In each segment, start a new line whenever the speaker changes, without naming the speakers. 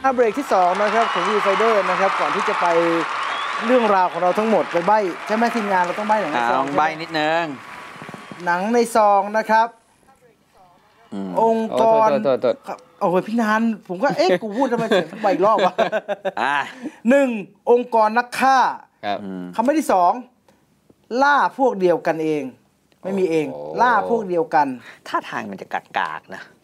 เบรกที่2นะครับของวีไฟเดอร์นะครับก่อนที่จะไปเรื่องราวของเราทั้งหมดไปใบ้ใช่ไหมทีมงานเราต้องใบ้หนังในซอง
ใบ้นิดนึง
หนังในซองนะครับองค์กรโอ้ยพี่นันผมก็กูพูดทำไมเสียงใบอีกรอบวะ1องค์กรนักฆ่าคำใบ้ที่2ล่าพวกเดียวกันเองไม่มีเองล่าพวกเดียวกัน
ท่าทางมันจะกากๆนะ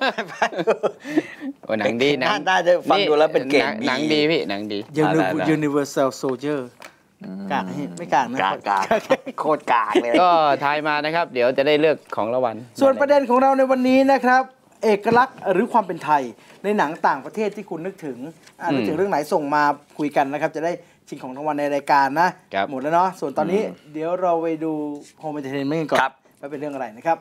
หนังดีนะ
น่าจะฟังดูแล้วเป็นเก่ง
หนังดีพี่หนังดี
Universal Soldier กากไม่กากนะ
กากโคตรกากเลย
ก็ทายมานะครับเดี๋ยวจะได้เลือกของรางวัล
ส่วนประเด็นของเราในวันนี้นะครับเอกลักษณ์หรือความเป็นไทยในหนังต่างประเทศที่คุณนึกถึงเรื่องไหนส่งมาคุยกันนะครับจะได้ชิงของรางวัลในรายการนะหมดแล้วเนาะส่วนตอนนี้เดี๋ยวเราไปดูโฮมเอนเตอร์เทนเมนต์กันก่อนว่าเป็นเรื่องอะไรนะครับ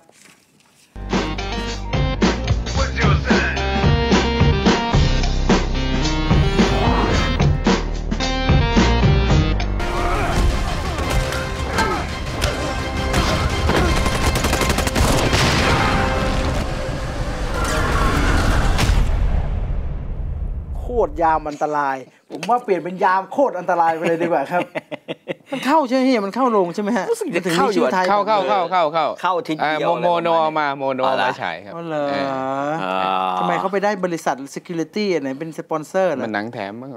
โคตรยามอันตรายผมว่าเปลี่ยนเป็นยามโคตรอันตรายไปเลยดีกว่าครับมันเข้าใช่ไหมมันเข้าลงใช่ไหมฮะ
ถึงเข้าอยู่
เข้า
ทีเดียว
โมโนมาฉายครับ
ทำไมเขาไปได้บริษัท security ไหนเป็นสปอนเซอร์
มันหนังแถมมั้ง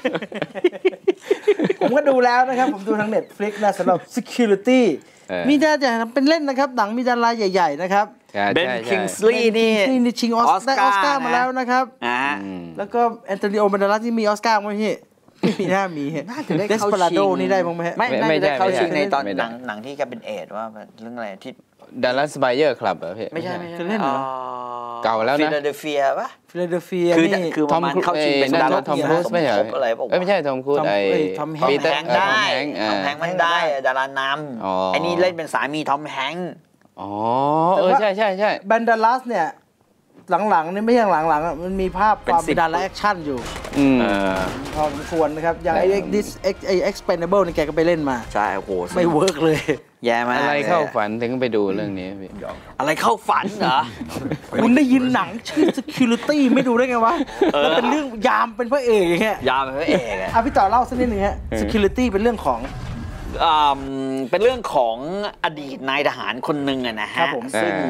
ผมก็ดูแล้วนะครับผมดูทาง Netflix นะสำหรับ security มีดาราเป็นเล่นนะครับหนังมีดาราใหญ่ๆนะครับ
เบน คิงส์ลีย์นี่
ชิงออสการ์มาแล้วนะครับแล้วก็แอนโทนิโอ แบนเดราสที่มีออสการ์ไหมพี่ไม่มีน่าจะได้เข้าชิงนี่ได้บ้างไหม
ไม่ได้เข้าชิงในตอนหนังที่แกเป็นเอดว่าเรื่องอะไรที่
ดัลลัสไบเออร์คลับเหรอพี่
ไม่ใช่
จะเล่นเหรอ
เก่าแล้วนะ
ฟิลาเดลเฟียป่ะ
ฟิลาเดลเฟีย
คือทอมเข้าชิงเป็นดารา
ทอมครูซไม่ใช่ไม่ใช่ทอมครูซ
ทอมแฮงค์ได้ทอมแฮงค์มันได้ดารานำไอ้นี่เล่นเป็นสามีทอมแฮงค์
อ๋อใช่
แบนเดลัสเนี่ยหลังๆนี่ไม่ใช่หลังๆมันมีภาพความเป็นดาราแอคชั่นอยู่พอสมควรนะครับอย่างไอ้ Expendable นี่แกก็ไปเล่นมา
ใช่โอ้โห
ไม่เวิร์กเลย
แย่มาก
อะไรเข้าฝันถึงไปดูเรื่องนี้พี่
อะไรเข้าฝันเหรอ
คุณได้ยินหนังชื่อ Security ไม่ดูได้ไงวะมันเป็นเรื่องยามเป็นพระเอกอย่างเงี้ย
ยามเป็นพระเอก
อ่ะพี่ต่อเล่าสักนิดนึงฮะ Security เป็นเรื่องของ
เป็นเรื่องของอดีตนายทหารคนหนึ่งนะฮะซึ่ง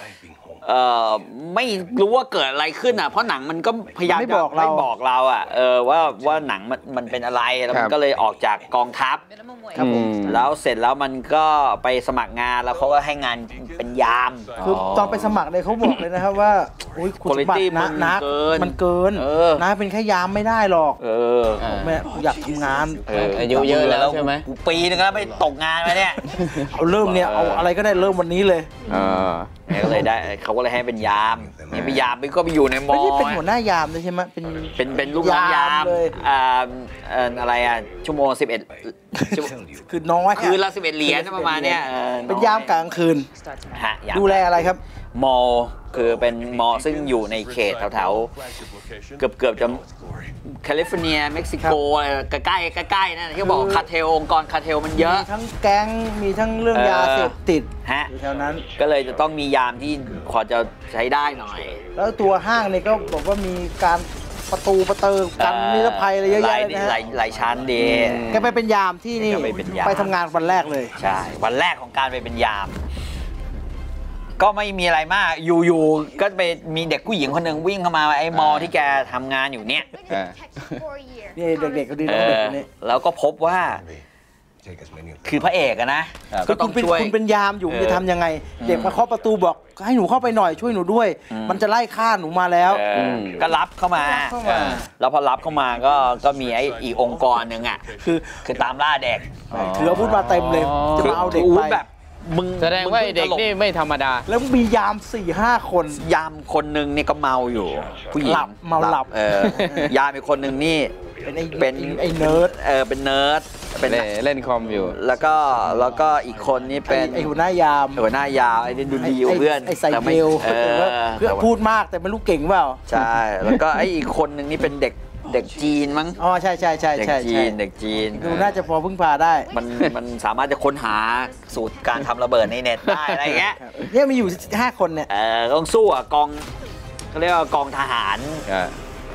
ไม่รู้ว่าเกิดอะไรขึ้นอ่ะเพราะหนังมันก็พยายามไม่บอกเราอ่ะว่าหนังมันเป็นอะไรแล้วมันก็เลยออกจากกองทัพแล้วเสร็จแล้วมันก็ไปสมัครงานแล้วเขาก็ให้งานเป็นยาม
คือตอนไปสมัครเลยเขาบอกเลยนะครับว่าคุณสมบัติมันเกินนะเป็นแค่ยามไม่ได้หรอกแม่อยากทำงาน
อายุเยอะแล้วใช่ไหม
ปีนึงแล้วไปตกงานมาเนี่ย
เอาเริ่มเนี่ยเอาอะไรก็ได้เริ่มวันนี้เลย
ก็เลยได้เขาก็เลยให้เป็นยามนี่เป็นยามก็ไปอยู่ในมอ
ไม่เป็นหัวหน้ายามเลยใช่ไหม
เป็นลูกน้องยามอะไรอ่ะชั่วโมง11
คือน้อย
คือละ11 เหรียญประมาณเนี้ย
เป็นยามกลางคืนดูแลอะไรครับ
มอคือเป็นมอซึ่งอยู่ในเขตแถวๆเกือบจะแคลิฟอร์เนียเม็กซิโกใกล้นั่นที่บอกคาเทลองค์กรคาเทลมันเยอะ
ทั้งแก๊งมีทั้งเรื่องยาเสพติด
อยู่แถวนั้นก็เลยจะต้องมียามที่พอจะใช้ได้หน่อย
แล้วตัวห้างเนี่ยก็บอกว่ามีการประตูกันนิรภัยอะไรเยอะแยะนะ
หลายชั้นดี
แกไปเป็นยามที่นี่ไปทำงานวันแรกเลย
ใช่วันแรกของการไปเป็นยามก็ไม่มีอะไรมากอยู่ก็ไปมีเด็กผู้หญิงคนหนึ่งวิ่งเข้ามาไอ้มอที่แกทำงานอยู่เนี่ย
นี่เด็กๆก็ดีน้องเด็กคนนี้
แล้วก็พบว่าคือพระเอกนะ
ก็ต้องช่วยคุณเป็นยามอยู่จะทำยังไงเด็กมาเคาะประตูบอกให้หนูเข้าไปหน่อยช่วยหนูด้วยมันจะไล่ฆ่าหนูมาแล้ว
ก็รับเข้ามาแล้วพอรับเข้ามาก็มีไอ้อีกองค์กรหนึ่งอ่ะคือตามล่าเด็ก
ถืออาวุธมาเต็มเลยจะมาเอาเด็กไป
แบบแสดงว่าเด็กนี่ไม่ธรรมดา
แล้วมียาม 4-5 คน
ยามคนหนึ่งนี่ก็เมาอยู่ผู้หญิง
เมาหลับ
ยามอีกคนหนึ่งนี่
เป็นไอ้เนิร์ด
เป็นเนิร์ด
เป็นเล่นคอมอยู่
แล้วก็อีกคนนี่เป็น
ไอ้หัวหน้ายาม
ไอ้ดูดีเพื่อน
ไอ้ไซเบลเพื่อพูดมากแต่ไม่รู้เก่งเปล่า
ใช่แล้วก็ไอ้อีกคนหนึ่งนี่เป็นเด็กจีนมั้ง
อ๋อใช่เด็ก
จีน
ดูน่าจะพอพึ่งพาได้
มันสามารถจะค้นหาสูตรการทำระเบิดในเน็ตได้อะไรเงี้ย
มีอยู่5 คนเนี่ย
ต้องสู้กับกองเขาเรียกว่ากองทหาร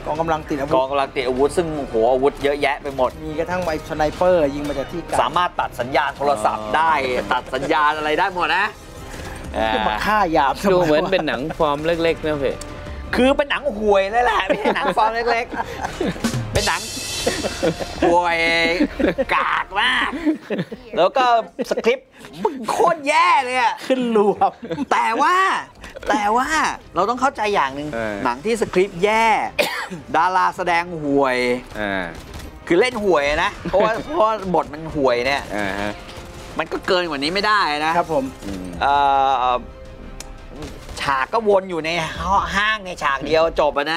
กองกำลังติดอาวุธ
กองกำลังติดอาวุธซึ่งโอ้โหอาวุธเยอะแยะไปหมด
มีกระทั่งไอ้สไนเปอร์ยิงมาจากที่ไกล
สามารถตัดสัญญาณโทรศัพท์ได้ตัดสัญญาณอะไรได้หมดนะ
จะมาฆ่ายาม
ดูเหมือนเป็นหนังฟอร์มเล็กๆนะพี่
คือเป็นหนังห่วยเลยแหละไม่ใช่หนังฟอร์มเล็กๆเป็นหนังห่วยกากมากแล้วก็สคริปต์มึงโคตรแย่เลยอะ
ขึ้นรวม
แต่ว่าเราต้องเข้าใจอย่างหนึ่งหนังที่สคริปต์แย่ดาราแสดงห่วยคือเล่นห่วยนะเพราะว่าบทมันห่วยเนี่ยมันก็เกินกว่านี้ไม่ได้นะครับ
ผม
ฉากก็วนอยู่ในห้างในฉากเดียวจบนะ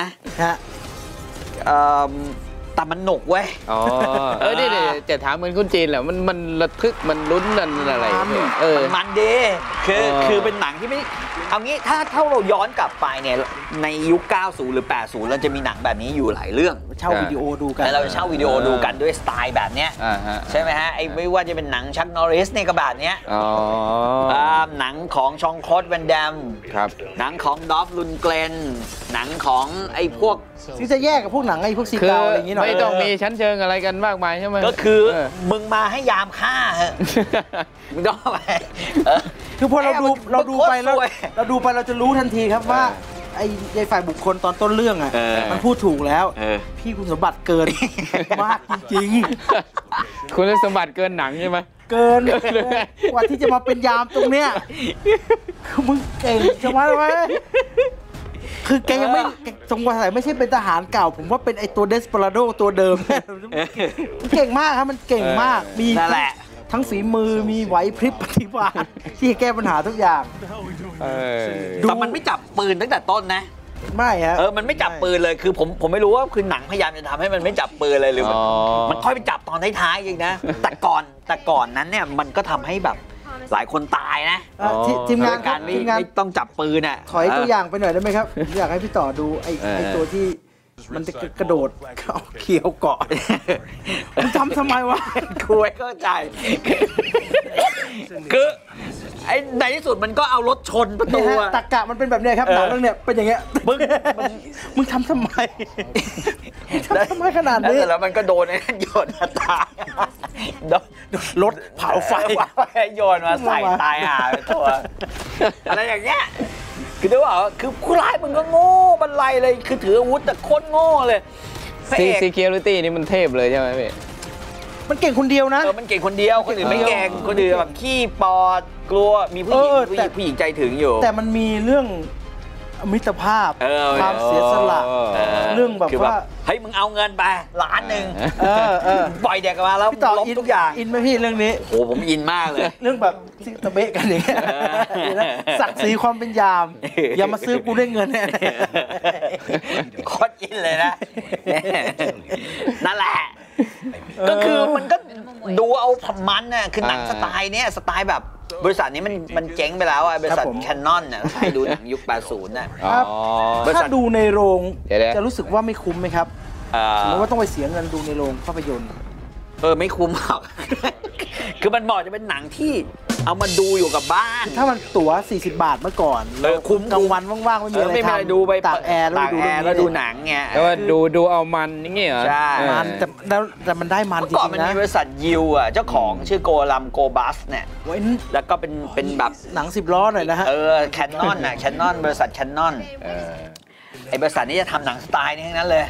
แต่มันหนุกเว้ย
นี่จะถามเหมือนคนจีนแหละมันระทึกมันลุ้นนั่นอะไร
มันดีคือเป็นหนังที่ไม่เอางี้ถ้าเราย้อนกลับไปเนี่ยในยุค 90 หรือ 80 เราจะมีหนังแบบนี้อยู่หลายเรื่อง
เช่าวิดีโอดูกัน
เราเช่าวิดีโอดูกันด้วยสไตล์แบบเนี้ยใช่ไหมฮะไอ้ไม่ว่าจะเป็นหนังชักนอริสเนี่ยก็แบบเนี้ยหนังของชองคลอดแวนดัมหนังของดอฟลุนเกรนหนังของไอ้พวก
ที่จะแยกกับพวกหนังไอ้พวกซีเกาอะไรอย่างงี้หน่อย
ไม่ต้องมีชั้นเชิงอะไรกันมากมายใช่ไหม
ก็คือมึงมาให้ยามฆ่ามึงต้องไป
คือพอเราดูไปแล้วเราจะรู้ทันทีครับว่าไอ้ฝ่ายบุคคลตอนต้นเรื่องอ่ะมันพูดถูกแล้วพี่คุณสมบัติเกินมากจริง
ๆคุณสมบัติเกินหนังใช่ไหม
เกินกว่าที่จะมาเป็นยามตรงเนี้ยคือมึงเก่งใช่ไหมคือแกยังไม่สงสัยไม่ใช่เป็นทหารเก่าผมว่าเป็นไอตัวเดสเปอราโดตัวเดิมเก่งมากครับมันเก่งมากมี
นั่นแหละ
ทั้งฝีมือมีไหวพริบปฏิบัติที่แก้ปัญหาทุกอย่าง
แต่มันไม่จับปืนตั้งแต่ต้นนะ
ไม่ฮะ
มันไม่จับปืนเลยคือผมไม่รู้ว่าคือหนังพยายามจะทำให้มันไม่จับปืนเลยหรือมันค่อยไปจับตอนท้ายๆเองนะแต่ก่อนนั้นเนี่ยมันก็ทำให้แบบหลายคนตายนะ
ทีมงาน
การไม่ต้องจับปืนอ่ะ
ถอยตัวอย่างไปหน่อยได้ไหมครับอยากให้พี่ต่อดูไอ้ตัวที่มันจะกระโดดเอาเขียวเกาะมันทำไมวะ
คุยเข้าใจคือไอ้ในที่สุดมันก็เอารถชนประตู
ตะกะมันเป็นแบบนี้ครับหนังเรื่องเนี้ยเป็นอย่างเงี้ยมึงทำไมขนาดนี้
แล้วมันก็โดนไอ้โยนมาตาย
รถเผาไฟ
โยนมาใส่ตายหาตัวอะไรอย่างเงี้ยคือได้ว่าคือผู้ร้ายมึงก็โง่บรรลัยเลยคือถืออาวุธแต่โคตรโง่เลย
Security นี่มันเทพเลยใช่ไหมพี่
มันเก่งคนเดียวนะ
มันเก่งคนเดียวคนอื่นไม่เก่งคนอื่นแบบขี้ปอดกลัวมีผู้หญิงใจถึงอยู่
แต่มันมีเรื่องมิตรภาพความเสียสละเรื่องแบบว่า
เฮ้ยมึงเอาเงินไป1,000,000ปล่อยเด็กมาแล้วลบทุกอย่าง
อินไหมพี่เรื่องนี้
โอ้ผมอินมากเลย
เรื่องแบบตะเบะกันอย่างเงี้ยศักดิ์ศรีความเป็นยามอย่ามาซื้อกูได้เงินเนี่ย
โคตรอินเลยนะนั่นแหละก็คือมันก็ดูเอามันน่ะคือหนังสไตล์เนี้ยสไตล์แบบบริษัทนี้มันเจ๊งไปแล้วอ่ะบริษัทแคนนอนน่ะใครดูหนังยุค 80 น่ะ
ถ้าดูในโรงจะรู้สึกว่าไม่คุ้มไหมครับสมมติว่าต้องไปเสียเงินดูในโรงภาพยนตร์
ไม่คุ้มหรอกคือมันเหมาะจะเป็นหนังที่เอามาดูอยู่กับบ้าน
ถ้ามันตั๋ว40 บาทเมื่อก่อน
คุ้ม
กลางวันว่างๆไม่มีอะไรทำ
ดูไป
ตากแอร์
แล้วดูหนังไง
แล้วดูเอามันอย่างเงี้ย
ใช่
มันแต่มันได้มันจริงๆนะ
มันมีบริษัทยิวอ่ะเจ้าของชื่อโกลัมโกบัสเนี่ยแล้วก็เป็นแบบ
หนัง10 ล้อหน่อยนะฮะ
แคนนอนน่ะแคนนอนบริษัทแคนนอนไอ้บริษัทนี้จะทำหนังสไตล์นี้ทั้งนั้นเลย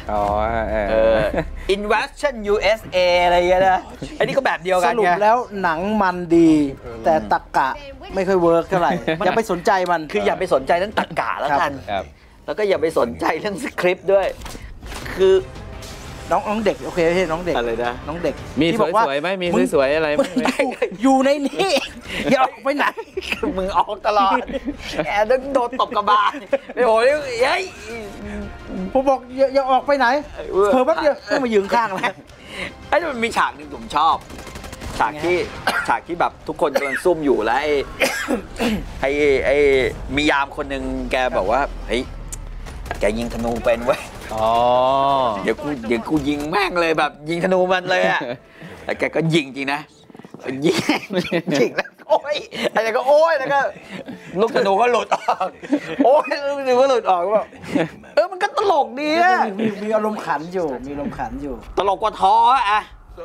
Invasion USA อะไรอย่างเงี้ยนะไอ้นี่ก็แบบเดียวกัน
สรุปแล้วหนังมันดีแต่ตรรกะไม่ค่อยเวิร์กเท่าไหร่อย่าไปสนใจมัน
คืออย่าไปสนใจเรื่องตรรกะแล้วกันแล้วก็อย่าไปสนใจเรื่องสคริปต์ด้วยคือ
น้องเด็กโอเคใช่น้องเด็ก
อะไรนะ
น้องเด็ก
มีสวยๆไหมมีสวยๆอะไร
อยู่ในนี้อย่าออกไปไหน
มึงออกตลอดแอบโดนตบกระบาลโอ้ยเฮ้ย
ผมบอกอย่าออกไปไหนเพิ่มแป๊บเดียวต้องมายืนข้างแล้ว
ไอ้มันมีฉากนึงผมชอบฉากที่แบบทุกคนกำลังซุ่มอยู่แล้วไอ้มียามคนหนึ่งแกบอกว่าเฮ้ยแกยิงธนูเป็นเว้ยเดี๋ยวกูยิงแม่งเลยแบบยิงธนูมันเลยอ่ะแต่แกก็ยิงจริงนะยิงแล้วโอ้ยอะไรก็โอ้ยแล้วก็ลูกธนูก็หลุดออกโอ้ยลูกธนูก็หลุดออกก็แบบมันก็ตลกดี
มีอารมณ์ขันอยู่มีอารมณ์ขันอยู่
ตลกกว่าท้ออะ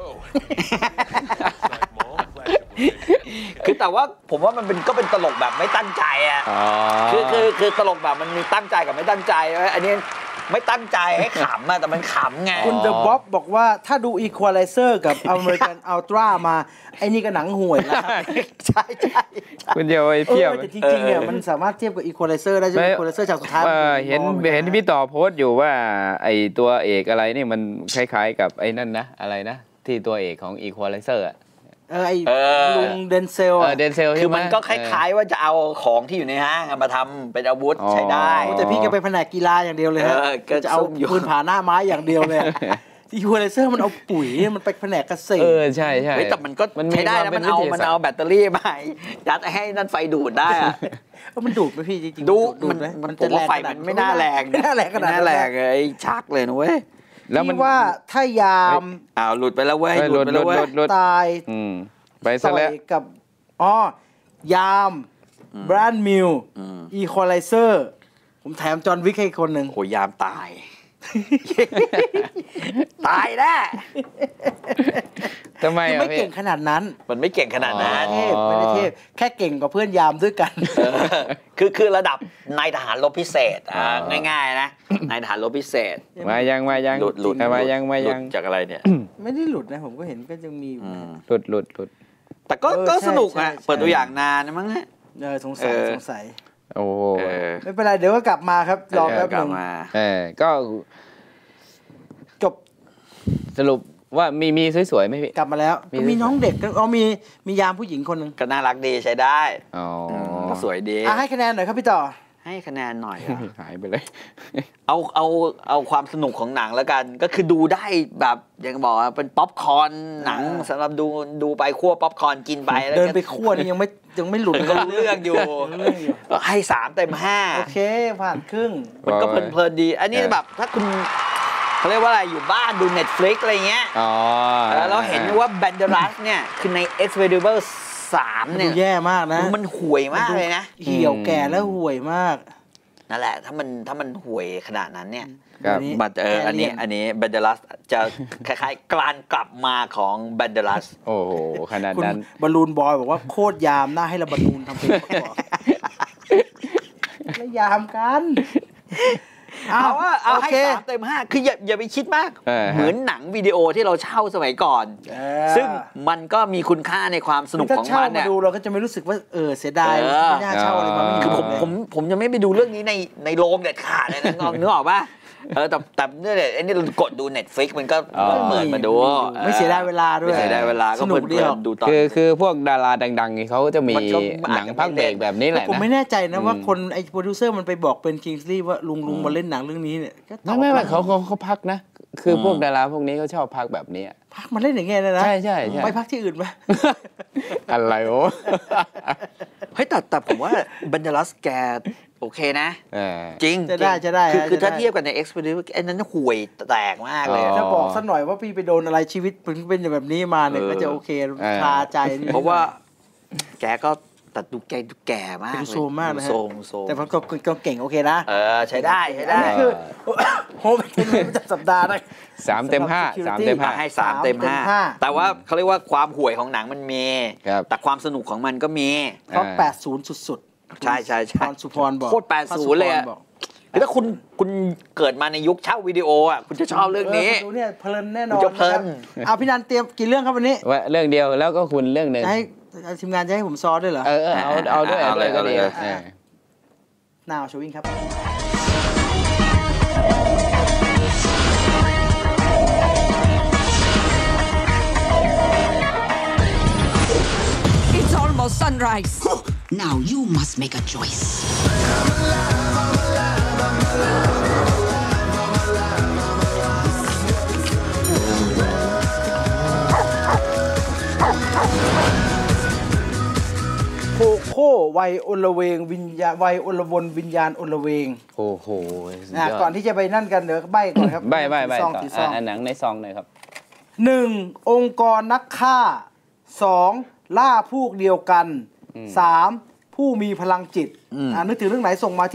คือแต่ว่าผมว่ามันก็เป็นตลกแบบไม่ตั้งใจอ่ะคือตลกแบบมันมีตั้งใจกับไม่ตั้งใจอันนี้ไม่ตั้งใจให้ขำอะแต่มันขำไง
คุณเดอะบ๊อบบอกว่าถ้าดู Equalizer กับ American Ultra มาไอ้นี่ก็หนังห่วยแล้วใช่
คุณเดียวไอ้เทียบ
แต่จริงๆเนี่ยมันสามารถเทียบกับ Equalizer ได้ใช่ไหม Equalizer ฉากสุดท้าย
เห็นพี่ต่อโพสต์อยู่ว่าไอ้ตัวเอกอะไรนี่มันคล้ายๆกับไอ้นั่นนะอะไรนะที่ตัวเอกของ Equalizer อะ
ไอ้ลุงเดนเซล
คือมันก็คล้ายๆว่าจะเอาของที่อยู่ในห้างมาทำเป็นอาวุธใช้ได้
แต่พี่แกไปแผนกกีฬาอย่างเดียวเลยฮะก็จะเอาปืนผาหน้าไม้อย่างเดียวเลยที่ยูเลเซอร์มันเอาปุ๋ยมันไปแผนกเกษตร
ใช่
แต่มันก็ใช้ได้นะมันเอาแบตเตอรี่มายัดให้นั่นไฟดูดได้อะ
มันดูดไหมพี่จริง
ๆดูมันผมว่าไฟมันไม่น่าแรงไอ้ชักเลยนะเว้ย
แล้วมันว่าถ้ายาม
หลุดไปแล้วเว้ยหลุดไปแล้วเว้ย
ตาย
ไปซะแล้ว
กับยามแบรนด์มิลอีควอไลเซอร์ผมแถมจอห์นวิกให้คนหนึ่ง
โหยามตายตายแน่
ทำไม
ไม่เก่งขนาดนั้น
มันไม่เก่งขนาดนั้น
ไม่ได้เทพแค่เก่งกว่าเพื่อนยามด้วยกัน
คือระดับนายทหารรบพิเศษง่ายๆนะนายทหารรบพิเศษ
มายัง
หลุด
มายัง
จากอะไรเนี่ย
ไม่ได้หลุดนะผมก็เห็นก็ยังมี
หลุด
แต่ก็สนุกอ่ะเปิดตัวอย่างนานนะมั้ง
สงสัย
โอ้
ไม่เป็นไรเดี๋ยวก็กลับมาครับรอแป๊บนึง
ก็
จบ
สรุปว่ามีสวยๆไหมพี่
กลับมาแล้วมีน้องเด็กมียามผู้หญิงคนนึง
ก็น่ารักดีใช้ได้ก็สวยดี
ให้คะแนนหน่อยครับพี่ต่อ
ให้คะแนนหน่อย
หายไปเลย
เอาความสนุกของหนังแล้วกันก็คือดูได้แบบยังบอกว่าเป็นป๊อปคอร์นหนังสำหรับดูไปคั่วป๊อปคอร์นกินไป
เดินไปคั่วนี่ยังไม่หลุด
ก็เลือกอยู่ก็ให้3 เต็ม 5
โอเคผ่านครึ่ง
มันก็เพลินดีอันนี้แบบถ้าคุณเขาเรียกว่าอะไรอยู่บ้านดู Netflix อะไรเงี้ยแล้วเห็นว่า Banderas เนี่ยคือใน Expendables 3เนี่ย
แย่มากนะ
มันห่วยมากเลยนะ
เหี่ยวแก่แล้วห่วยมาก
นั่นแหละถ้ามันห่วยขนาดนั้นเนี่ยบัตอันนี้ Banderas จะคล้ายๆกลานกลับมาของ Banderas
โอ้โหขนาดนั้น
บอลลูนบอยบอกว่าโคตรยามน่าให้ระบอลลูนทำเป็นประกอบแล้วยามกัน
เอาให้3 เต็ม 5คืออย่าไปคิดมากเหมือนหนังวิดีโอที่เราเช่าสมัยก่อนซึ่งมันก็มีคุณค่าในความสนุกของมันเนี่ย
ถ้าเช่ามาดูเราก็จะไม่รู้สึกว่าเสียดายไม่น่าเช่าอะไรมาไม่
คือผมจะไม่ไปดูเรื่องนี้ในโรงเด็ดขาดเลยนะนึกออกป่ะแต่เนี่ยไอ้นี่เรากดดู Netflix มันก็เปิดมาดู
ไม่เสียดายเวลาด้วย
ไม่เสียดายเวลาก็เพลินดูต่อ
คือพวกดาราดังๆเขาจะมีหนังพักเบรกแบบนี้แหละนะ
ผมไม่แน่ใจนะว่าคนไอ้โปรดิวเซอร์มันไปบอกเป็นคิงส์ลีย์ว่าลุงมาเล่นหนังเรื่องนี้เนี่ย
ไม่เขาพักนะคือพวกดาราพวกนี้เขาชอบพักแบบนี้
พักมันเล่นอย่างเงี้ยนะ
ใช่
ไม่พักที่อื่นไหม
อะไรโอ้
เฮ้ยแต่ผมว่าBanderasแกโอเคนะจริง
จะได้
คือถ้าเทียบกันใน Expedition ไอ้นั้นห่วยแตกมากเลย
ถ้าบอกสักหน่อยว่าพี่ไปโดนอะไรชีวิตเป็นแบบนี้มาเนี่ยก็จะโอเคคาใจ
เพราะว่าแกก็ตัดดูแก่มาก
เลยโซมมากนะฮะแต่มันก็เก่งโอเคนะ
ใช้ได้
คือโฮมเป็นประจำสัปดาห์นะ
3 เต็ม 5
ให้3 เต็ม 5แต่ว่าเขาเรียกว่าความห่วยของหนังมันมีแต่ความสนุกของมันก็มี
เพราะ80สุด
ใช่พ
รสุพรบอก
โคตร80เลยคือถ้าคุณเกิดมาในยุคเช่าวิดีโออ่ะคุณจะชอบเรื่องนี้
ดูเนี่ยเพลินแน่นอน
จะเพลิน
พี่นันเตรียมกี่เรื่องครับวันนี้
เรื่องเดียวแล้วก็คุณเรื่องนึง
ให้ทีมงานจะให้ผมซ้อด้วยเหรอ
เอาด้วยก็ดี
นาวชวิงครับ
It's almost sunrise. Now you must make a choice.
โคโค่วัยอลเวงวิญญาวัยอลวนวิญญาณอลเวง
โอ้โห
ก่อนที่จะไปนั่นกันเดี๋ยวใบ้ก่อนครับ
ใบ้ซองหนังในซองหน่อยครับ
1. องค์กรนักฆ่า 2. ล่าพวกเดียวกัน 3. ผู้มีพลังจิตนึกถึงเรื่องไหนส่งมาที่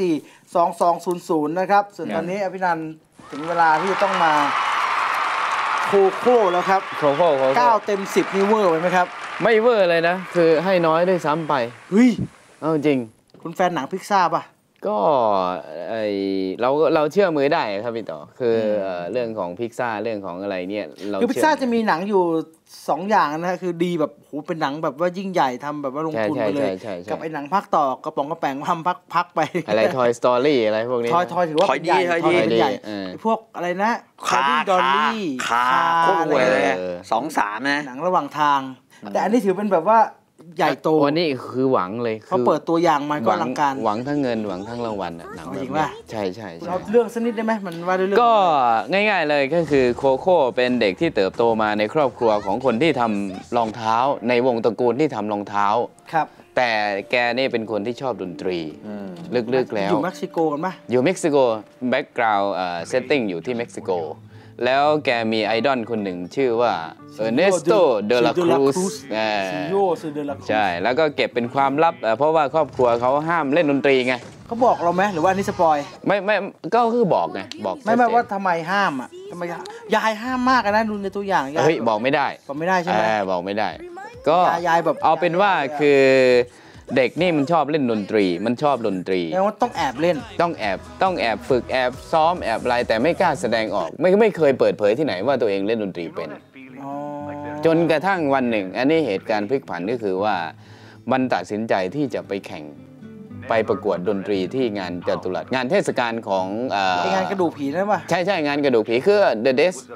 4642200 นะครับส่วนตอนนี้อภินันท์ถึงเวลาที่จะต้องมาโคโค่แล้วครับ
โคโค่
9 เต็ม 10นี่เวอร์ไหมครับ
ไม่เวอร์เลยนะคือให้น้อยด้วยซ้ำไป
เฮ้ย
เอาจริง
คุณแฟนหนังพิกซ่าป่ะ
ก็เราเชื่อมือได้ครับพี่ต่อคือเรื่องของพิกซ่าเรื่องของอะไรเนี่ย
คือพิกซ่าจะมีหนังอยู่2อย่างนะคือดีแบบโหเป็นหนังแบบว่ายิ่งใหญ่ทำแบบว่าลงทุนไปเลยกับไอ้หนังภาคต่อกระป๋องกระแปงทำพักไป
อะไร Toy Story อะไรพวกนี้
ทอยถือว่าใหญ่ใหญ่พวกอะไรนะ
คาดอลลี่คาโคตรเลย2-3นะ
หนังระหว่างทางแต่อันนี้ถือเป็นแบบว่าใหญ่โต
วันนี้คือหวังเลย
เขาเปิดตัวอย่างมาก็อลังการ
หวังทั้งเงินหวังทั้งรางวัลหนัง
จริงป่ะ
ใช่
เราเรื่องสักนิดได้ไหมมันว่าด้วยเรื่อง
ก็ง่ายๆเลยก็คือโคโค่เป็นเด็กที่เติบโตมาในครอบครัวของคนที่ทำรองเท้าในวงตระกูลที่ทำรองเท้า
ครับ
แต่แกนี่เป็นคนที่ชอบดนตรีลึกๆแล้ว
อยู่เม็กซิโกกันป่ะ
อยู่เม็กซิโกแบ็กกราวด์เซตติ้งอยู่ที่เม็กซิโกแล้วแกมีไอดอลคนหนึ่งชื่อว่าเออร์เนสโต เดลาครูซใช่แล้วก็เก็บเป็นความลับเพราะว่าครอบครัวเขาห้ามเล่นดนตรีไง
เขาบอกเราไหมหรือว่านี่สปอย
ไม่ก็คือบอกไงบอก
ไม่ว่าทำไมห้ามอ่ะทำไมยายห้ามมากนะดูในตัวอย่าง
เฮ้ยบอกไม่ได้
ใช่ไหม
บอกไม่ได้ก็ยายแบบเอาเป็นว่าคือเด็กนี่มันชอบเล่นดนตรีมันชอบดนตรี
แล้วต้องแอบเล่น
ต้องแอบฝึกแอบซ้อมแอบอะไรแต่ไม่กล้าแสดงออกไม่เคยเปิดเผยที่ไหนว่าตัวเองเล่นดนตรีเป็นจนกระทั่งวันหนึ่งอันนี้เหตุการณ์พลิกผันก็คือว่ามันตัดสินใจที่จะไปแข่งไปประกวดดนตรีที่งานจตุรัสงานเทศกาลของ
งานกระดูกผีใช่ป่ะ
ใช่งานกระดูกผีคือ the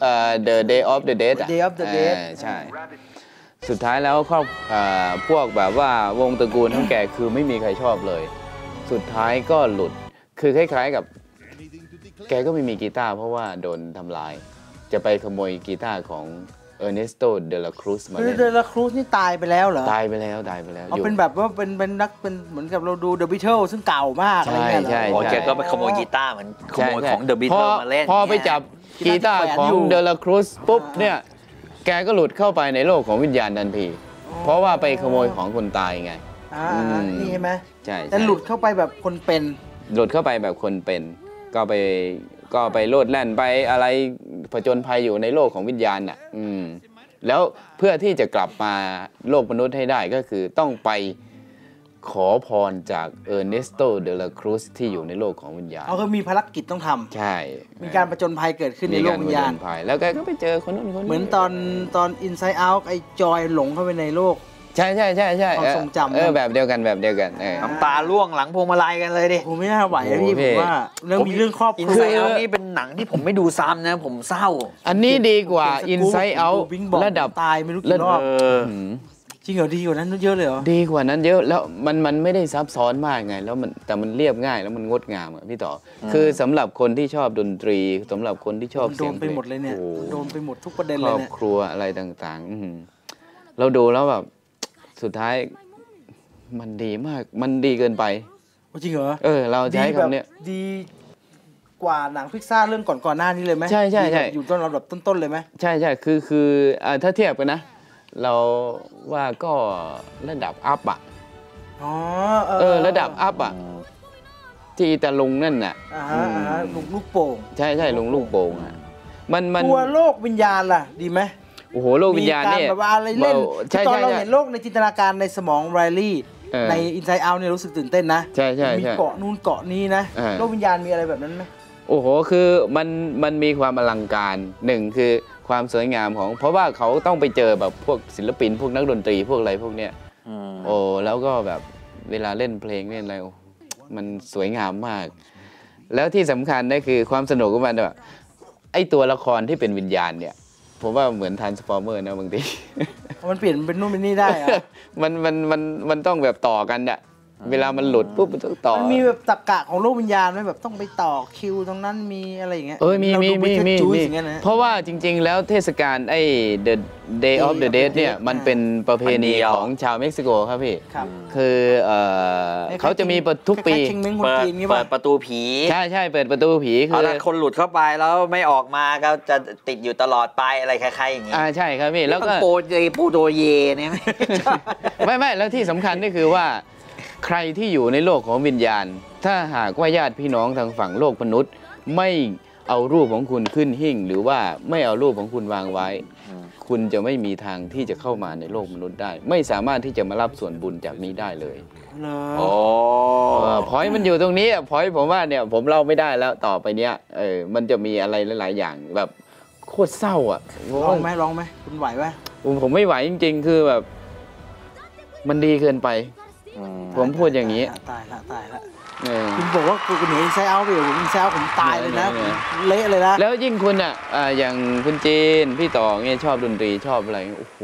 day of the dead ใช่สุดท้ายแล้วพวกแบบว่าวงตระกูลทั้งแกคือไม่มีใครชอบเลยสุดท้ายก็หลุดคือคล้ายๆกับแกก็ไม่มีกีตาร์เพราะว่าโดนทำลายจะไปขโมยกีตาร์ของเออร์เนสโต เดลาครูซมาเล่น
เดลาครูซนี่ตายไปแล้วเหรอ
ตายไปแล้ว
เอาเป็นแบบว่าเป็นนักเป็นเหมือนกับเราดูเดอะบิทเทิลซึ่งเก่ามากอะไรเงี้ย
ใช่
แกก็ไปขโมยกีตาร์เหมือนขโมยของเดอะบิทเทิลมาเล่น
พอไปจับกีตาร์ของเดลาครูซปุ๊บเนี่ยแกก็หลุดเข้าไปในโลกของวิญญาณทันทีเพราะว่าไปขโมยของคนตายไง
นี่ใช่ไหม
ใช่
แต่หลุดเข้าไปแบบคนเป็น
หลุดเข้าไปแบบคนเป็นก็ไปโลดแล่นไปอะไรผจญภัยอยู่ในโลกของวิญญาณน่ะแล้วเพื่อที่จะกลับมาโลกมนุษย์ให้ได้ก็คือต้องไปขอพรจากเออร์เนสโต เดลาครูซที่อยู่ในโลกของวิญญาณ
เขาก็มีภารกิจต้องทำ
ใช่
มีการผจญภัยเกิดขึ้นในโลกวิญญาณ
แล้วแกก็ไปเจอคนนู้นคนนี้
เหมือนตอน Inside Out ไอ้จอยหลงเข้าไปในโลก
ใช่ความทรงจำแบบเดียวกัน
น้ำตาล่วงหลังพวงมาลัยกันเลยดิ
ผมไม่น่าไหวพี่ผมว่าเรื่องครอบครัว
Inside Out นี่เป็นหนังที่ผมไม่ดูซ้ำนะผมเศร้า
อันนี้ดีกว่า Inside Out ระดับ
ตายไม่รู้กี่รอบจริงเหรอดีกว่านั้นเยอะเลยเหรอ
ดีกว่านั้นเยอะแล้วมันไม่ได้ซับซ้อนมากไงแล้วแต่มันเรียบง่ายแล้วมันงดงามอ่ะพี่ต่อคือสำหรับคนที่ชอบดนตรีสำหรับคนที่ชอบเสียงเพลง
โดนไปหมดเลยเนี่ยโดนไปหมดทุกประเด็นเลย
เนี่ยครอบครัวอะไรต่างๆเราดูแล้วแบบสุดท้ายมันดีมากมันดีเกินไป
จริงเหรอ
เราใช้คำนี้
ดีกว่าหนังพิกซ่าเรื่องก่อนหน้านี้เลยไหม
ใช่
อยู่ต้นระดับต้นๆเลยไหม
ใช่คือถ้าเทียบกันนะเราว่าก็ระดับอัพอ่ะระดับอัพอ่ะที่ตะลุงนั่นน่ะ
ลุงลูกโป่ง
ใช่ลุงลูกโป่งอ่ะมัน
ตัวโลกวิญญาณล่ะดีไหม
โอ้โหโลกวิญญาณเนี่ย
มีการแบบว่าอะไรเล่นตอนเราเห็นโลกในจินตนาการในสมองไรลี่ใน Inside Out เนี่ยรู้สึกตื่นเต้นนะ
ใช่
มีเกาะนู่นเกาะนี้นะโลกวิญญาณมีอะไรแบบนั้นไหม
โอ้โหคือมันมีความอลังการหนึ่งคือความสวยงามของเพราะว่าเขาต้องไปเจอแบบพวกศิลปินพวกนักดนตรีพวกอะไรพวกเนี้ยแล้วก็แบบเวลาเล่นเพลงเล่นอะไรมันสวยงามมากแล้วที่สำคัญนั่นคือความสนุกของมันแบบไอตัวละครที่เป็นวิญญาณเนี่ยผมว่าเหมือนทรานส์ฟอร์เมอร์นะบางที
มันเปลี่ยนเป็นนู่นเป็นนี่ได้อะ
มันต้องแบบต่อกันเนี่ยเวลามันหลุดปุ๊บมันต้องต่อ
มันมีแบบตรรกะของโลกวิญญาณไหมแบบต้องไปต่อคิวตรงนั้นมีอะไรอย่างเงี้ย
มีเพราะว่าจริงๆแล้วเทศกาลไอ้ The Day of the Dead เนี่ยมันเป็นประเพณีของชาวเม็กซิโกครับพี่คือเขาจะมีทุกปี
เปิดประตูผี
ใช่เปิดประตูผี
คือคนหลุดเข้าไปแล้วไม่ออกมาก็จะติดอยู่ตลอดไปอะไรคล้ายๆอย่างงี้
ใช่ครับพี่แล้วก็
โปโตเยเนี่ย
ไม่แล้วที่สำคัญนี่คือว่าใครที่อยู่ในโลกของวิญญาณถ้าหากว่าญาติพี่น้องทางฝั่งโลกมนุษย์ไม่เอารูปของคุณขึ้นหิ้งหรือว่าไม่เอารูปของคุณวางไว้คุณจะไม่มีทางที่จะเข้ามาในโลกมนุษย์ได้ ไม่สามารถที่จะมารับส่วนบุญจากนี้ได้เลย
โอ้
พอยมันอยู่ตรงนี้พอยผมว่าเนี่ยผมเล่าไม่ได้แล้วต่อไปเนี้ยมันจะมีอะไรหลายๆอย่างแบบโคตรเศร้าอ่ะ
ลองไหมคุณไหวไหม
ผมไม่ไหวจริงๆคือแบบมันดีเกินไปผมพูดอย่างนี้
ตายละคุณบอกว่าคุณหนีไซเอาไปอยู่ผมไซเอาผมตายเลยนะเละเลยนะ
แล้วยิ่งคุณอ่ะอย่างคุณจีนพี่ต่อเนี่ยชอบดนตรีชอบอะไรโอ้โห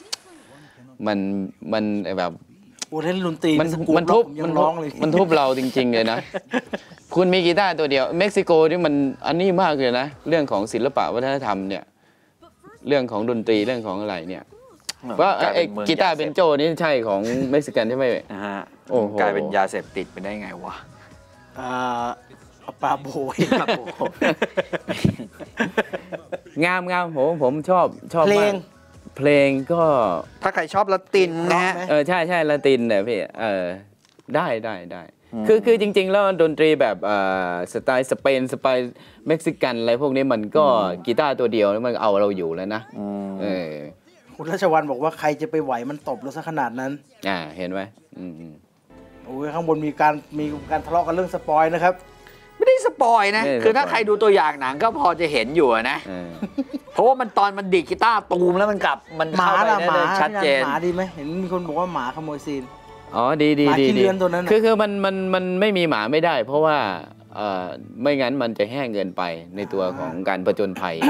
มันแบบ
โอ้เล่นดนตรี
มันทุบเราจริงๆเลยนะคุณมีกีตาร์ตัวเดียวเม็กซิโกนี่มันอันนี้มากเลยนะเรื่องของศิลปะวัฒนธรรมเนี่ยเรื่องของดนตรีเรื่องของอะไรเนี่ยว่าไอ้กีตาร์เบนโจนี่ใช่ของเม็กซิกันใช่ไหม
โอ้โหกลายเป็นยาเสพติดไปได้ไงวะ
ปลาโบย
งามผมชอบเพลงก็
ถ้าใครชอบละตินนะฮะ
ใช่ละตินเนี่ยพี่ได้คือจริงๆแล้วดนตรีแบบสไตล์สเปนสไตล์เม็กซิกันอะไรพวกนี้มันก็กีตาร์ตัวเดียวมันเอาเราอยู่แล้วนะ
คุณราชวัลบอกว่าใครจะไปไหวมันตบเราซะขนาดนั้น
เห็นไหม
โอ้ยข้างบนมีการทะเลาะกันเรื่องสปอยนะครับ
ไม่ได้สปอยนะคือถ้าใครดูตัวอย่างหนังก็พอจะเห็นอยู่นะเพราะว่ามันตอนมันดีดกีตาร์ตูมแล้วมันกลับมันเข้าไปได้ชัดเจน
หมาดีไหมเห็นมีคนบอกว่าหมาขโมยซีน
ดี
หมาขี้เลื้อนตัวนั้น
คือมันไม่มีหมาไม่ได้เพราะว่าไม่งั้นมันจะแห้งเกินไปในตัวของการผจญภัย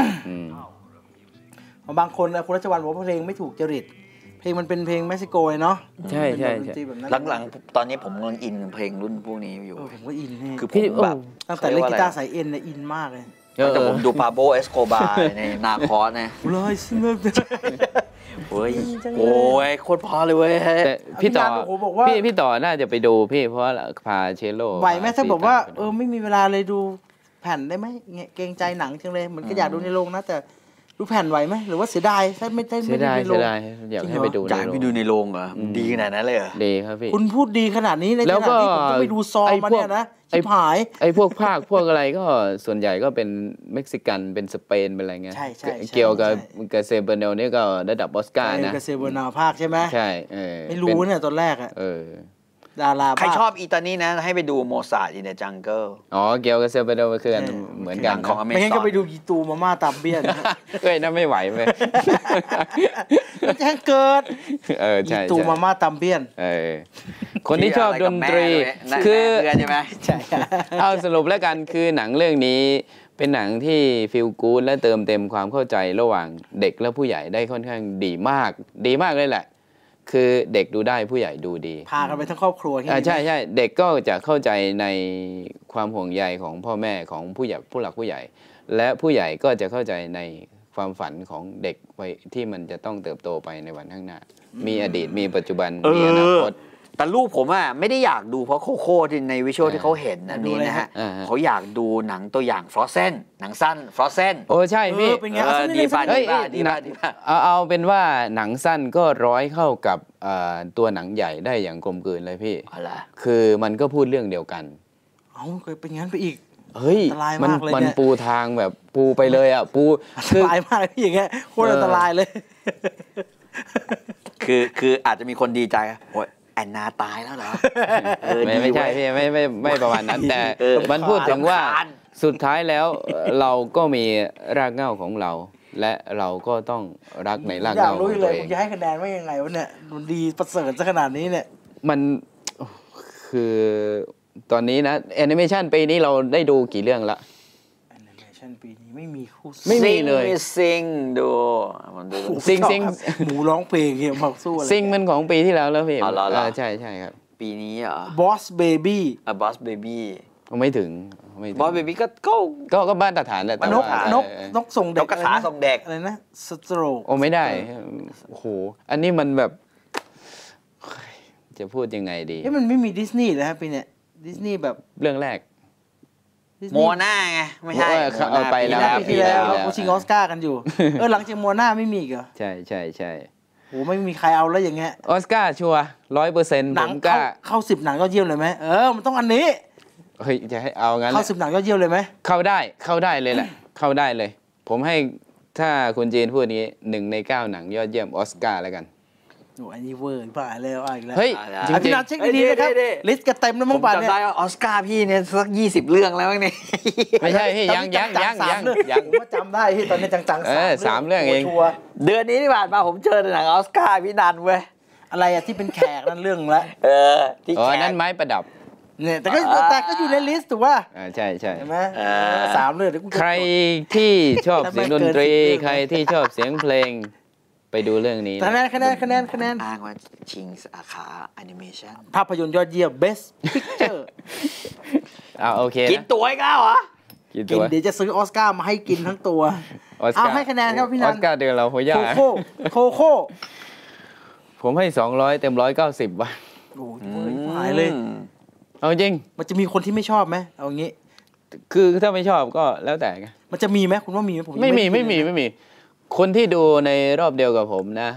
บางคนคุณรัชวัลบอกว่าเพลงไม่ถูกจริตเพลงมันเป็นเพลงเม็กซิโกเนาะ
ใช่
หลังๆตอนนี้ผมกำลังอินเพลงรุ่นพวกนี้อยู่
ผมก็อิน
คือผมแบบ
ตั้งแต่เล่นกีตาร์สายเอ็นเนี่ยอินมากเลย
แต่ผมดูปาโบเอสโกบาในนาคอสนะ
เลยซิเนอร์
โอ้ยโคตรพอเลยเว้ย
พี่ต่อน่าจะไปดูพี่เพราะพาเชโล
ไหวไหมถ้าบอกว่าไม่มีเวลาเลยดูแผ่นได้ไหมเกรงใจหนังจังเลยเหมือนก็อยากดูในโรงนะแต่ดูแผ่นไหวไหมหรือว่าเสียดายถ้าไม่ได้ในโรง
อยากให้ไปดู
อยากไปดูในโรงเหรอดีขนาดนั้นเลยเหรอ
ดีครับพี่
คุณพูดดีขนาดนี้ในขณะที่ผมต้องไปดูซอมาเนี่ยนะชิบหาย
พวกภาคพวกอะไรก็ส่วนใหญ่ก็เป็นเม็กซิกันเป็นสเปนเป็นอะไรเงี้ยเกี่ยวกับเซเบอร์เนลนี่ก็ระดับออสการ์นะ
เซเบอร์เนลภาคใช่ไหม
ใช่
ไม่รู้เนี่ยตอนแรกอะดารา
ใครชอบอีตานี่นะให้ไปดูโมซาร์ทอินเดอะจังเกิล
เกี่ยวกับเซเบอร์เนลคือเหมือนกัน
ของอเมซอน
ไม่งั้นก็ไปดูยีตูมาม่าตามเบี้ยน
นั่นไม่ไหวเลย
แจ้งเกิดยีตูมาม่าตามเบี้ยน
คนที่ชอบดนตรีคือ
ใช่ไหมใช่
เอาสรุปแล้วกันคือหนังเรื่องนี้เป็นหนังที่ฟีลกู๊ดและเติมเต็มความเข้าใจระหว่างเด็กและผู้ใหญ่ได้ค่อนข้างดีมากเลยแหละคือเด็กดูได้ผู้ใหญ่ดูดี
พากันไปทั้งครอบครัว
ใช่เด็กก็จะเข้าใจในความห่วงใยของพ่อแม่ของผู้ใหญ่ผู้หลักผู้ใหญ่และผู้ใหญ่ก็จะเข้าใจในความฝันของเด็กไว้ที่มันจะต้องเติบโตไปในวันข้างหน้ามีอดีตมีปัจจุบันมีอนาคต
แต่ลูกผมอ่ะไม่ได้อยากดูเพราะโคที่ในวิชวลที่เขาเห็นอันนี้นะฮะเขาอยากดูหนังตัวอย่างฟรอสเซนหนังสั้นฟรอสเซน
ใช่พี่
ดีป่ะ
เอาเป็นว่าหนังสั้นก็ร้อยเข้ากับตัวหนังใหญ่ได้อย่างกลมกลืนเลยพี่คือมันก็พูดเรื่องเดียวกัน
เคยเป็นงั้นไปอีก
เฮ้ยมันปูทางแบบปูไปเลยอ่ะปู
อันตรายมากพี่อย่างเงี้ยโคตรอันตรายเลย
คืออาจจะมีคนดีใจโอ้ยแอนนาตายแล้วเหรอ
ไม่ใช่พี่ไม่ประมาณนั้นแต่มันพูดถึงว่าสุดท้ายแล้วเราก็มีรากเหง้าของเราและเราก็ต้องรักในรากเหง้าของตัวเอง
อยากรู้เลยคุณจะให้คะแนนว่ายังไงวะเนี่ยมันดีประเสริฐซะขนาดนี้เนี่ย
มันคือตอนนี้นะแอนิเมชันปีนี้เราได้ดูกี่เรื่องละ
แอนิเมชันปีนี้ไม่มีคู่
ไม่มีเลย
ซิงดู
ซิง
หมูร้องเพลงเนี่ยมาสู้อะไร
ซิงมันของปีที่แล้วพี่ใช่ครับ
ปีนี้เหรอ
Boss Baby
Boss Baby
ไม่ถึง
Boss Baby
ก็มาตรฐานแหละ
นกส่งเด็ก
กระถาส่งเด็ก
อะไรนะสโตรก
ไม่ได้โอ้โหอันนี้มันแบบจะพูดยังไงดี
มันไม่มีดิสนีย์เลยครับปีเนี้ยดิสนีย์แบบ
เรื่องแรก
โมนาไงไม่ใช่
เอาไปแล้ว
ปีที่แล้วเขาชิงออสการ์กันอยู่หลังจากโมนาไม่มีเหรอ
ใช่
โหไม่มีใครเอาแล้วอย่างเงี้ย
ออสการ์ชัวร์100%
หนังเข้า10หนังยอดเยี่ยมเลยไหมมันต้องอันนี้
เฮ้ยจะให้เอางั้น
เข้า10หนังยอดเยี่ยมเลยไหม
เข้าได้เลยแหละเข้าได้เลยผมให้ถ้าคุณจีนพูดนี้1 ใน 9หนังยอดเยี่ยมออสการ์แล้วกัน
โอ้อันนี้เวอร์ป่ะแล้วอีกแล้ว
เฮ้ย
พี่นันเช็คดีๆนะครับลิสต์กันเต็มแล้วมั้งป่ะเนี่ย
จำได้ออสการ์พี่เนี่ยสัก20 เรื่องแล้วเนี่ย
ไม่ใช่พี่ยัง
ผมก็จำได้พี่ตอนนี้จัง
ๆ3 เรื่องเอง
เดือนนี้ที่ผ่านมาผมเจอหนังออสการ์พี่นันเว้ย
อะไรอะที่เป็นแขกนั่นเรื่องละ
ที่แขก
นั่นไม้ประดับ
เนี่ยแต่ก็อยู่ในลิสต์ถูกป่ะ
ใช่
ใช่ไหม3 เรื่อง
ใครที่ชอบเสียงดนตรีใครที่ชอบเสียงเพลงไปดูเรื่องนี้
คะแนน
อ้างว่าชิงสาขาแอนิเมชัน
ภาพยนตร์ยอดเยี่ยม Best Picture
โอเค
กินตัวอีกแล้วเหรอ
กินเดี๋ยวจะซื้อออสการ์มาให้กินทั้งตัวให้คะแนนครับพี่นัน
ออสการ์เดือนเราหัวยา
โคโค่
ผมให้200 เต็ม 190 ว่ะ
โอ้ยหายเลย
เอาจริง
มันจะมีคนที่ไม่ชอบไหมเอางี้
คือถ้าไม่ชอบก็แล้วแต่ไง
มันจะมีไหมคุณว่ามีไหมผม
ไม่มีคนที่ดูในรอบเดียวกับผมนะ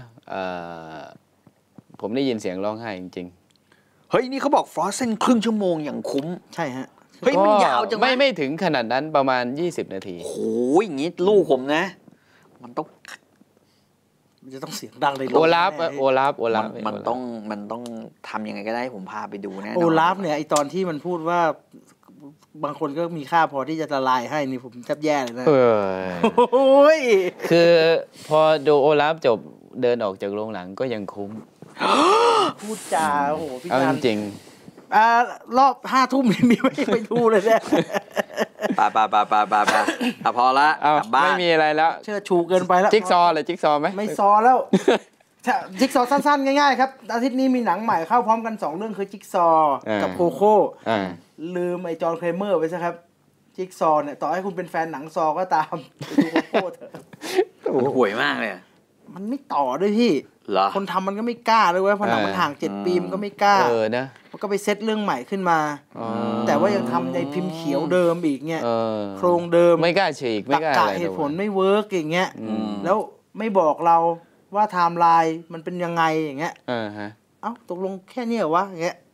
ผมได้ยินเสียงร้องไห้จริง
ๆเฮ้ยนี่เขาบอกฟรอสเซนครึ่งชั่วโมงอย่างคุ้ม
ใช่ฮะ
เฮ้ยมันยาวจัง
ไม่ถึงขนาดนั้นประมาณ20 นาที
โอ้โหอย่างงี้ลูกผมนะมัน
จะต้องเสียงดังเลย
โอลาฟ
มันต้องทำยังไงก็ได้ผมพาไปดูแน่นอน
โอลาฟเนี่ยไอตอนที่มันพูดว่าบางคนก็มีค่าพอที่จะละลายให้นี่ผมแทบแย่เลยนะโอ้ย
คือพอดูโอลาฟจบเดินออกจากโรงหนังก็ยังคุ้ม
พูดจาโอ้โหพี่
นันจริง
รอบ5 ทุ่มมีไม่ดูเลยเนี่ย
ไปพอละกลับบ้าน
ไม่มีอะไรแล้ว
เชิดชูเกินไปแล้ว
จิ๊กซอเลยจิ๊กซอไหม
ไม่ซอแล้วจิ๊กซอสั้นๆง่ายๆครับอาทิตย์นี้มีหนังใหม่เข้าพร้อมกัน2 เรื่องคือจิ๊กซอกับโคโค่ลืมไอ้จอห์นเครเมอร์ไปซะครับจิ๊กซอเนี่ยต่อให้คุณเป็นแฟนหนังซอก็ตามดูโคโค่เถอะ
ห่วยมากเลย
มันไม่ต่อด้วยพี่คนทำมันก็ไม่กล้าด้วยเพราะหนังมันห่าง7 ปีมันก็ไม่กล้า
นะ
มันก็ไปเซตเรื่องใหม่ขึ้นมาแต่ว่ายังทำในพิมพ์เขียวเดิมอีกเนี่ยโครงเดิม
ไม่กล้าฉีกไม่กล้าอะไร
เหตุผลไม่เวิร์กอย่างเงี้ยแล้วไม่บอกเราว่าไทม์ไลน์มันเป็นยังไงอย่างเงี้ยตกลงแค่นี้เหรอวะอย่างเงี้ย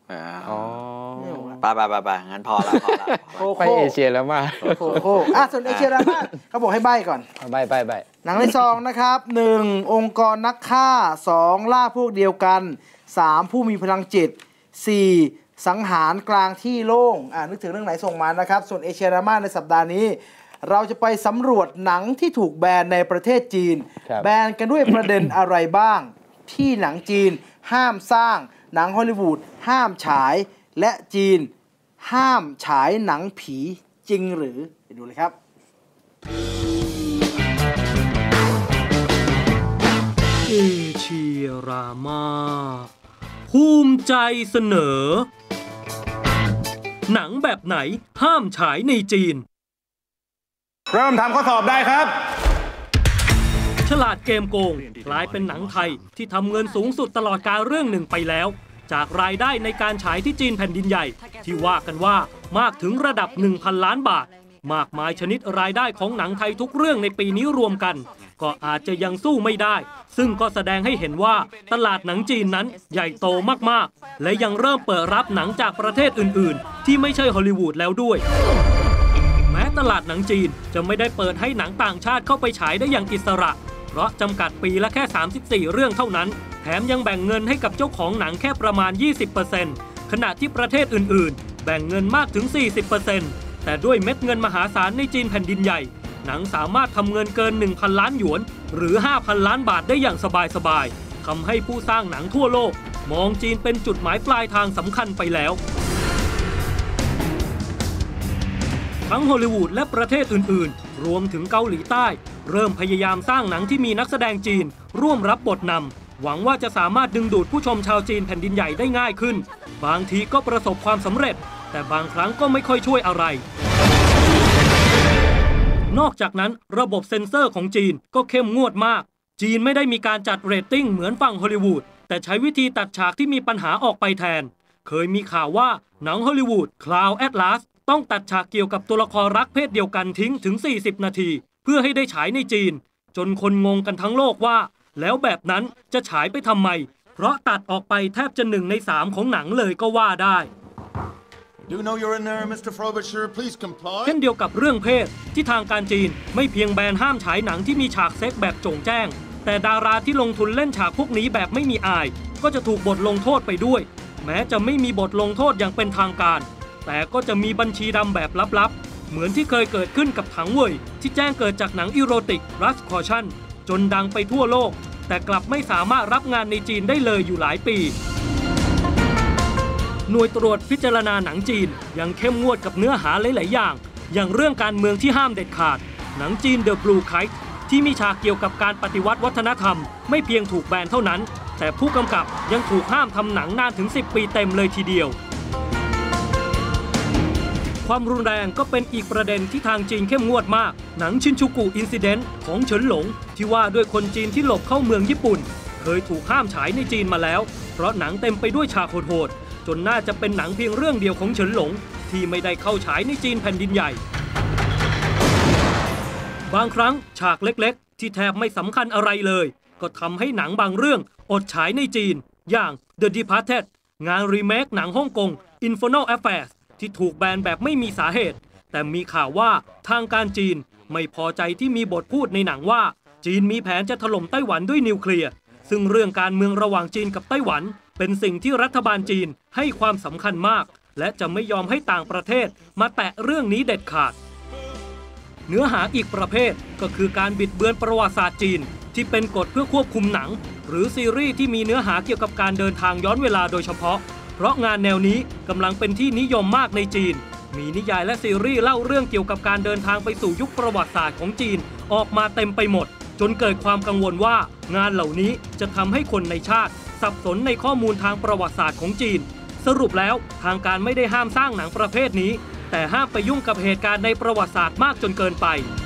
ไปงั้นพอละ
ไปเอเชียแล้วมา
โคส่วนเอเชียแล้วมาเขาบอกให้ใบ้ก่อน
ใบ้
หนังในซองนะครับ1องค์กรนักฆ่า2ล่าพวกเดียวกัน3ผู้มีพลังจิต4สังหารกลางที่โล่งนึกถึงเรื่องไหนส่งมานะครับส่วนเอเชียรามาในสัปดาห์นี้เราจะไปสำรวจหนังที่ถูกแบนในประเทศจีนแบนกันด้วยประเด็นอะไรบ้างที่หนังจีนห้ามสร้างหนังฮอลลีวูดห้ามฉายและจีนห้ามฉายหนังผีจริงหรือไปดูเลยครับ
เอเชียรามาภูมิใจเสนอหนังแบบไหนห้ามฉายในจีน
เริ่มทำข้อสอบได้ครับ
ฉลาดเกมโกงกลายเป็นหนังไทยที่ทำเงินสูงสุดตลอดกาลเรื่องหนึ่งไปแล้วจากรายได้ในการฉายที่จีนแผ่นดินใหญ่ที่ว่ากันว่ามากถึงระดับ 1,000 ล้านบาทมากมายชนิดรายได้ของหนังไทยทุกเรื่องในปีนี้รวมกันก็อาจจะยังสู้ไม่ได้ซึ่งก็แสดงให้เห็นว่าตลาดหนังจีนนั้นใหญ่โตมากๆและยังเริ่มเปิดรับหนังจากประเทศอื่นๆที่ไม่ใช่ฮอลลีวูดแล้วด้วยแม้ตลาดหนังจีนจะไม่ได้เปิดให้หนังต่างชาติเข้าไปฉายได้อย่างอิสระเพราะจำกัดปีละแค่34เรื่องเท่านั้นแถมยังแบ่งเงินให้กับเจ้าของหนังแค่ประมาณ 20% ขณะที่ประเทศอื่นๆแบ่งเงินมากถึง 40% แต่ด้วยเม็ดเงินมหาศาลในจีนแผ่นดินใหญ่หนังสามารถทำเงินเกิน 1,000 ล้านหยวนหรือ 5,000 ล้านบาทได้อย่างสบายๆทำให้ผู้สร้างหนังทั่วโลกมองจีนเป็นจุดหมายปลายทางสำคัญไปแล้วทั้งฮอลลีวูดและประเทศอื่นๆรวมถึงเกาหลีใต้เริ่มพยายามสร้างหนังที่มีนักแสดงจีนร่วมรับบทนำหวังว่าจะสามารถดึงดูดผู้ชมชาวจีนแผ่นดินใหญ่ได้ง่ายขึ้นบางทีก็ประสบความสำเร็จแต่บางครั้งก็ไม่ค่อยช่วยอะไรนอกจากนั้นระบบเซ็นเซอร์ของจีนก็เข้มงวดมากจีนไม่ได้มีการจัดเรตติ้งเหมือนฝั่งฮอลลีวูดแต่ใช้วิธีตัดฉากที่มีปัญหาออกไปแทนเคยมีข่าวว่าหนังฮอลลีวูด Cloud Atlas ต้องตัดฉากเกี่ยวกับตัวละครรักเพศเดียวกันทิ้งถึง40นาทีเพื่อให้ได้ฉายในจีนจนคนงงกันทั้งโลกว่าแล้วแบบนั้นจะฉายไปทำไมเพราะตัดออกไปแทบจะ1 ใน 3ของหนังเลยก็ว่าได้เช่นเดียวกับเรื่องเพศที่ทางการจีนไม่เพียงแบนห้ามฉายหนังที่มีฉากเซ็กแบบโจ่งแจ้งแต่ดาราที่ลงทุนเล่นฉากพวกนี้แบบไม่มีอายก็จะถูกบทลงโทษไปด้วยแม้จะไม่มีบทลงโทษอย่างเป็นทางการแต่ก็จะมีบัญชีดำแบบลับๆเหมือนที่เคยเกิดขึ้นกับถังเว่ยที่แจ้งเกิดจากหนังอีโรติกรัสคอชั่นจนดังไปทั่วโลกแต่กลับไม่สามารถรับงานในจีนได้เลยอยู่หลายปีหน่วยตรวจพิจารณาหนังจีนยังเข้มงวดกับเนื้อหาหลายๆอย่างเรื่องการเมืองที่ห้ามเด็ดขาดหนังจีน The Blue Kite ที่มีฉากเกี่ยวกับการปฏิวัติวัฒนธรรมไม่เพียงถูกแบนเท่านั้นแต่ผู้กำกับยังถูกห้ามทำหนังนานถึง10 ปีเต็มเลยทีเดียวความรุนแรงก็เป็นอีกประเด็นที่ทางจีนเข้มงวดมากหนังชินจูกุอินซิเดนต์ของเฉินหลงที่ว่าด้วยคนจีนที่หลบเข้าเมืองญี่ปุ่นเคยถูกห้ามฉายในจีนมาแล้วเพราะหนังเต็มไปด้วยฉากโหดๆจนน่าจะเป็นหนังเพียงเรื่องเดียวของเฉินหลงที่ไม่ได้เข้าฉายในจีนแผ่นดินใหญ่บางครั้งฉากเล็กๆที่แทบไม่สำคัญอะไรเลยก็ทำให้หนังบางเรื่องอดฉายในจีนอย่าง The Departed งานรีเมคหนังฮ่องกง Infernal Affairs ที่ถูกแบนแบบไม่มีสาเหตุแต่มีข่าวว่าทางการจีนไม่พอใจที่มีบทพูดในหนังว่าจีนมีแผนจะถล่มไต้หวันด้วยนิวเคลียร์ซึ่งเรื่องการเมืองระหว่างจีนกับไต้หวันเป็นสิ่งที่รัฐบาลจีนให้ความสำคัญมากและจะไม่ยอมให้ต่างประเทศมาแตะเรื่องนี้เด็ดขาดเนื้อหาอีกประเภทก็คือการบิดเบือนประวัติศาสตร์จีนที่เป็นกฎเพื่อควบคุมหนังหรือซีรีส์ที่มีเนื้อหาเกี่ยวกับการเดินทางย้อนเวลาโดยเฉพาะเพราะงานแนวนี้กำลังเป็นที่นิยมมากในจีนมีนิยายและซีรีส์เล่าเรื่องเกี่ยวกับการเดินทางไปสู่ยุคประวัติศาสตร์ของจีนออกมาเต็มไปหมดจนเกิดความกังวลว่างานเหล่านี้จะทำให้คนในชาติสับสนในข้อมูลทางประวัติศาสตร์ของจีนสรุปแล้วทางการไม่ได้ห้ามสร้างหนังประเภทนี้แต่ห้ามไปยุ่งกับเหตุการณ์ในประวัติศาสตร์มากจนเกินไป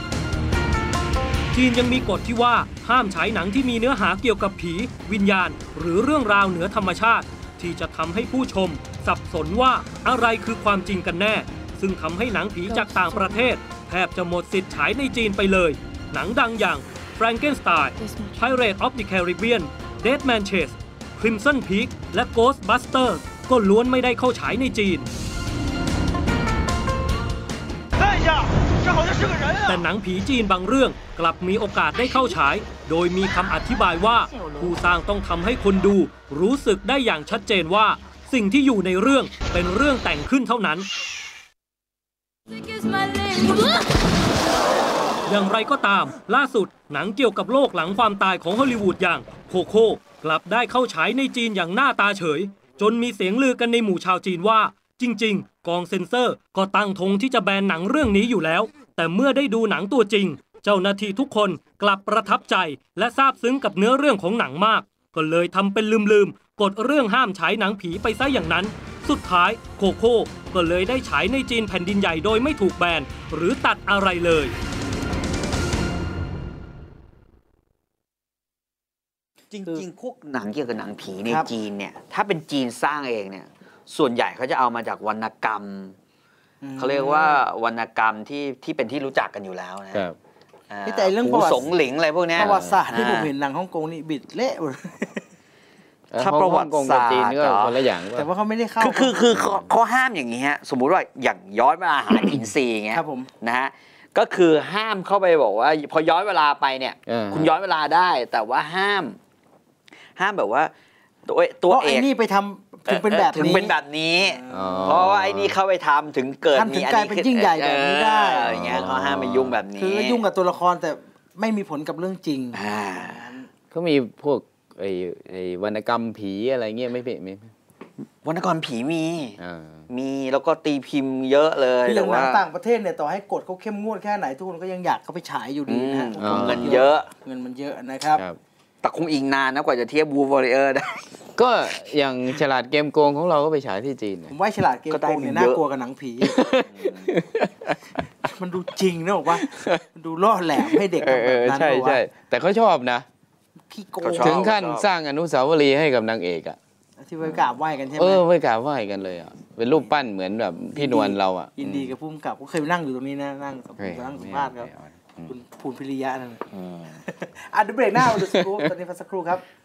จีนยังมีกฎที่ว่าห้ามฉายหนังที่มีเนื้อหาเกี่ยวกับผีวิญญาณหรือเรื่องราวเหนือธรรมชาติที่จะทำให้ผู้ชมสับสนว่าอะไรคือความจริงกันแน่ซึ่งทำให้หนังผีจากต่างประเทศแทบจะหมดสิทธิ์ฉายในจีนไปเลยหนังดังอย่าง Frankenstein Pirates of the Caribbean Dead Man Chase Crimson Peak และ Ghostbusters ก็ล้วนไม่ได้เข้าฉายในจีนแต่หนังผีจีนบางเรื่องกลับมีโอกาสได้เข้าฉายโดยมีคำอธิบายว่าผู้สร้างต้องทำให้คนดูรู้สึกได้อย่างชัดเจนว่าสิ่งที่อยู่ในเรื่องเป็นเรื่องแต่งขึ้นเท่านั้นอย่างไรก็ตามล่าสุดหนังเกี่ยวกับโลกหลังความตายของฮอลลีวูดอย่างโคโค่กลับได้เข้าฉายในจีนอย่างหน้าตาเฉยจนมีเสียงลือกันในหมู่ชาวจีนว่าจริงๆกองเซ็นเซอร์ก็ตั้งธงที่จะแบนหนังเรื่องนี้อยู่แล้วแต่เมื่อได้ดูหนังตัวจริงเจ้าหน้าที่ทุกคนกลับประทับใจและซาบซึ้งกับเนื้อเรื่องของหนังมากก็เลยทำเป็นลืมกฎเรื่องห้ามฉายหนังผีไปซะอย่างนั้นสุดท้ายโคโค่ก็เลยได้ฉายในจีนแผ่นดินใหญ่โดยไม่ถูกแบนหรือตัดอะไรเลย
จริงๆพวกหนังเกี่ยวกับหนังผีในจีนเนี่ยถ้าเป็นจีนสร้างเองเนี่ยส่วนใหญ่เขาจะเอามาจากวรรณกรรมเขาเรียกว่าวรรณกรรมที่เป็นที่รู้จักกันอยู่แล้วนะครับ
แต่เรื่องประวัติ
สงหลิงอะไรพวกนี้
ประวัติศาสตร์ที่ผมเห็นหนังฮ่องกงนี่บิดเละ
ถ้าประวัติศาสตร์
จีนก็คนละอย่าง
แต่ว่าเขาไม่ได้เข้า
คือเขาห้ามอย่างนี้ฮะสมมุติว่าอย่างย้อนเวลาอาหารอินทรีย์เงี้ยนะฮะก็คือห้ามเข้าไปบอกว่าพอย้อนเวลาไปเนี่ยคุณย้อนเวลาได้แต่ว่าห้ามแบบว่าตัวเอก
นี่ไปทำถึงเป็น
แบบนี้เพราะว่าไอ้นี่เข้าไปทำถึงเกิดมี
อันนี้เป็นยิ่งใหญ่แบบนี้ได้
อย่างเงี้ยเขาห้ามไปยุ่งแบบนี้
คือยุ่งกับตัวละครแต่ไม่มีผลกับเรื่องจริง
เขามีพวกไอ้วรรณกรรมผีอะไรเงี้ยไม่
วรรณกรรมผีมีแล้วก็ตีพิมพ์เยอะเลย
แต่ว่าต่างประเทศเนี่ยต่อให้กฎเขาเข้มงวดแค่ไหนทุกคนก็ยังอยากเข้าไปฉายอยู่ดีนะ
เงินเยอะ
เงินมันเยอะนะครับ
แต่คงอีกนานนะกว่าจะเทียบบูวอริเออร์ได้
ก็อย่างฉลาดเกมโกงของเราก็ไปฉายที่จีน
ผมว่าฉลาดเกมโกงเนี่ยน่ากลัวกับหนังผีมันดูจริงนะบอกว่ามันดูล่อแหลมให้เด็กแบบนั้น
ใช่แต่เขาชอบนะ
ขี้โกง
ถึงขั้นสร้างอนุสาวรีย์ให้กับนางเอกอ่ะ
ที่ไปกราบไหว้กันใช่ไหม
ไปกราบไหว้กันเลยอ่ะเป็นรูปปั้นเหมือนแบบพี่นวลเราอ่ะ
ยินดีกับผู้กำกับก็เคยนั่งอยู่ตรงนี้นะนั่งสัมภาษณ์ครับคุณภูลพิริยะนั่นเดี๋ยวเบรกหน้ามาดูสกู๊ปตอนนี้พักสักครู่ครับ